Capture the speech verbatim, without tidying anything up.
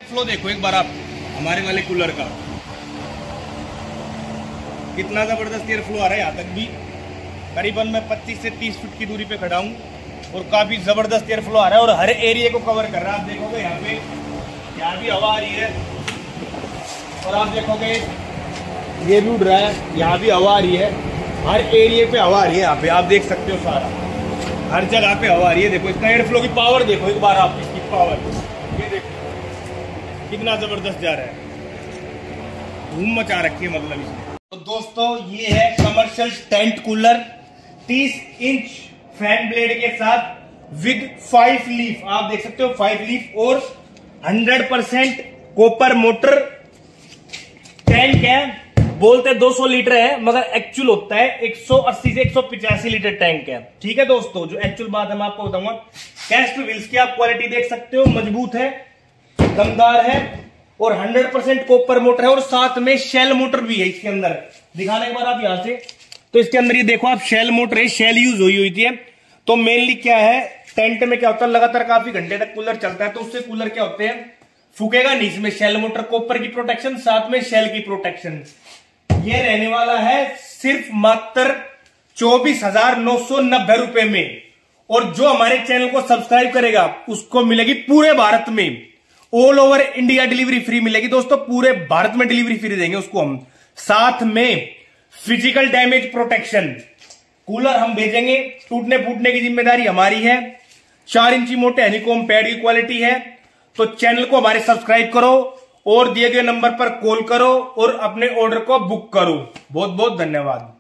Flow देखो एक बार आप हमारे वाले कूलर का, कितना जबरदस्त एयर फ्लो आ रहा है। यहाँ तक भी करीबन मैं पच्चीस से तीस फुट की दूरी पे खड़ा हूँ और काफी जबरदस्त एयर फ्लो आ रहा है और हर एरिया को कवर कर रहा है। आप देखोगे यहाँ पे, यहाँ भी हवा आ रही है और आप देखोगे ये भी उड़ रहा है, यहाँ भी हवा आ रही है। हर एरिया पे हवा आ रही है। यहाँ पे आप देख सकते हो सारा, हर जगह पे हवा आ रही है। देखो इसका एयर फ्लो की पावर देखो एक बार आप, इसकी पावर ये देखो कितना जबरदस्त जा रहा है, धूम मचा रखी है मतलब इसने। तो दोस्तों ये है कमर्शियल टेंट कूलर तीस इंच फैन ब्लेड के साथ विद फाइव लीफ। आप देख सकते हो फाइव लीफ और hundred percent copper motor. Tank है, बोलते दो सौ लीटर है मगर एक्चुअल होता है एक सौ अस्सी से एक सौ पचासी लीटर टैंक है। ठीक है दोस्तों, जो एक्चुअल बात है मैं आपको बताऊंगा। कैस्ट व्हील्स की आप क्वालिटी देख सकते हो, मजबूत है, दमदार है और हंड्रेड परसेंट कॉपर मोटर है और साथ में शेल मोटर भी है इसके अंदर। दिखाने के बाद आप यहां से, तो इसके अंदर ये देखो आप, शेल मोटर है, शेल यूज हुई हुई थी। तो मेनली क्या है, टेंट में क्या होता है, लगातार काफी घंटे तक कूलर चलता है तो उससे कूलर क्या होते हैं, फूकेगा नहीं। इसमें शेल मोटर, कॉपर की प्रोटेक्शन, साथ में शेल की प्रोटेक्शन। ये रहने वाला है सिर्फ मात्र चौबीस हजार नौ सौ नब्बे रुपए में। और जो हमारे चैनल को सब्सक्राइब करेगा उसको मिलेगी पूरे भारत में all over India delivery free मिलेगी दोस्तों। पूरे भारत में डिलीवरी फ्री देंगे उसको हम। साथ में फिजिकल डैमेज प्रोटेक्शन, कूलर हम भेजेंगे, टूटने फूटने की जिम्मेदारी हमारी है। चार इंची मोटे हनीकॉम पैड की क्वालिटी है। तो चैनल को हमारे सब्सक्राइब करो और दिए गए नंबर पर कॉल करो और अपने ऑर्डर को बुक करो। बहुत बहुत धन्यवाद।